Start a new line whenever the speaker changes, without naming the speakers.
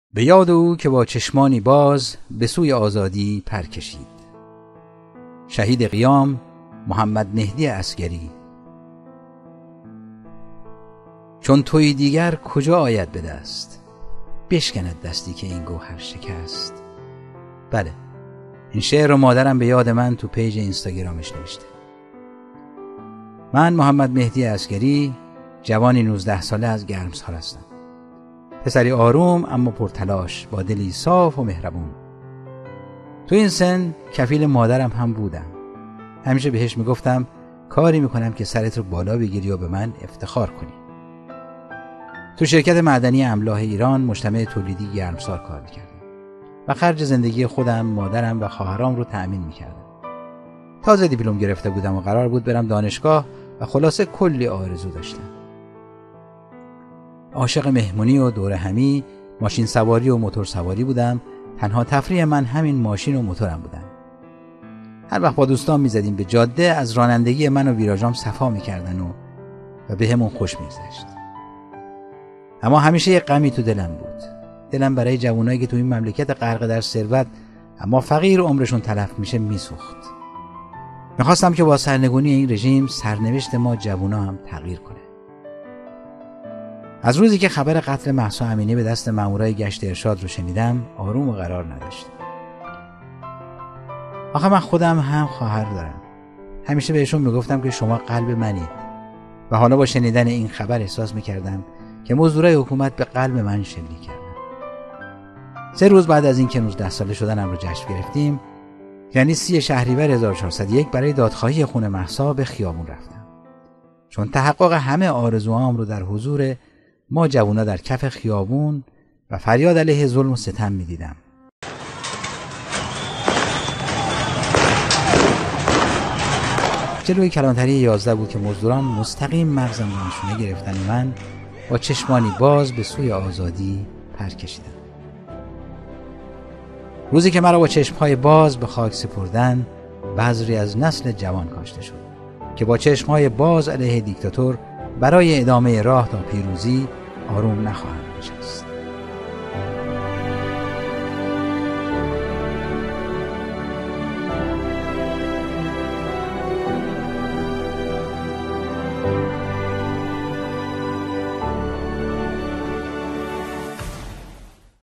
به یاد او که با چشمانی باز به سوی آزادی پر کشید. شهید قیام محمد مهدی عسگری. چون تویی دیگر کجا آید به دست، بشکند دستی که این گوهر شکست. بله، این شعر رو مادرم به یاد من تو پیج اینستاگرامش نوشته. من محمد مهدی عسگری، جوانی 19 ساله از گرمسار هستم. پسری آروم اما پرتلاش، با دلی صاف و مهربون. تو این سن کفیل مادرم هم بودم. همیشه بهش میگفتم کاری میکنم که سرت رو بالا بگیری و به من افتخار کنی. تو شرکت معدنی املاح ایران مجتمع تولیدی گرمسار کار میکردم و خرج زندگی خودم، مادرم و خواهرام رو تأمین میکردم. تازه دیپلم گرفته بودم و قرار بود برم دانشگاه و خلاصه کلی آرزو داشتم. عاشق مهمونی و دور همی، ماشین سواری و موتور سواری بودم. تنها تفریح من همین ماشین و موتورم بودن. هر وقت با دوستان میزدیم به جاده، از رانندگی من و ویراژام صفا میکردن و به همون خوش میگذشت. اما همیشه یک غمی تو دلم بود. دلم برای جوانایی که تو این مملکت غرق در ثروت اما فقیر عمرشون تلف میشه میسوخت. میخواستم که با سرنگونی این رژیم سرنوشت ما جوانا هم تغییر کنه. از روزی که خبر قتل مهسا امینی به دست مامورای گشت ارشاد رو شنیدم، آروم و قرار نداشتم. آخه من خودم هم خواهر دارم. همیشه بهشون میگفتم که شما قلب منید و حالا با شنیدن این خبر احساس میکردم که مزدورای حکومت به قلب من شلیک کردن. 3 روز بعد از این که 19 ساله شدنم رو جشن گرفتیم، یعنی 30 شهریور 1401، برای دادخواهی خون مهسا به خیابون رفتم. چون تحقق همه آرزوهام رو در حضور ما جوونا در کف خیابون و فریاد علیه ظلم و ستم می‌دیدم. جلوی کلانتری 11 بود که مزدوران مستقیم مغزم رو نشونه گرفتن و من با چشمانی باز به سوی آزادی پر کشیدم. روزی که مرا با چشمهای باز به خاک سپردن، بذری از نسل جوان کاشته شد که با چشمهای باز علیه دیکتاتور برای ادامه راه تا پیروزی آروم نخواهند نشست.